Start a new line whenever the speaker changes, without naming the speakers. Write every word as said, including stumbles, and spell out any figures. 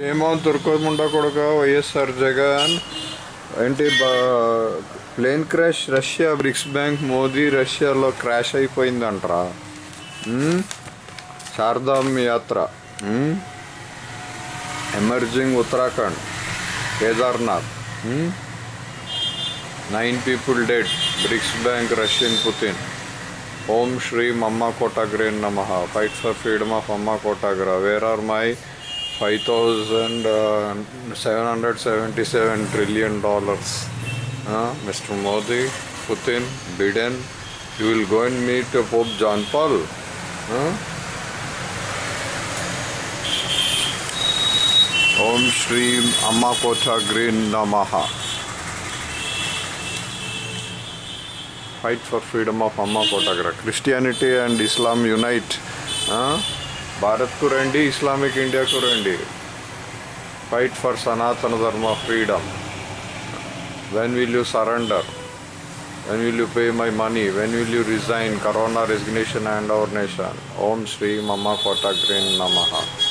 ఏమో తుర్కోముండా కొడుక వైఎస్ఆర్ జగన్ ఏంటి plane crash Russia BRICS bank Modi రష్యాలో క్రాష్ అయిపోయిందంటరా. Chardham yatra emerging Uttarakhand Kedarnath nine people dead BRICS bank Russian Putin. ఓం శ్రీ అమ్మ కోటాగ్రే నమః. ఫైట్ ఫర్ ఫ్రీడమ్ ఆఫ్ అమ్మ కోటాగ్రా. Where are my five thousand seven hundred seventy-seven trillion dollars. Uh, Mister Modi, Putin, Biden, you will go and meet Pope John Paul. Uh? Om Shri Amma Kothagre Namaha. Fight for freedom of Amma Kotagra. Christianity and Islam unite. Uh? Bharat को రండి, Islamic ఇండియాకు రండి. Fight for Sanatana Dharma freedom. When will you surrender? When will you pay my money? When will you resign corona resignation and our nation? ఓం శ్రీ అమ్మ కోటాగ్రే నమః.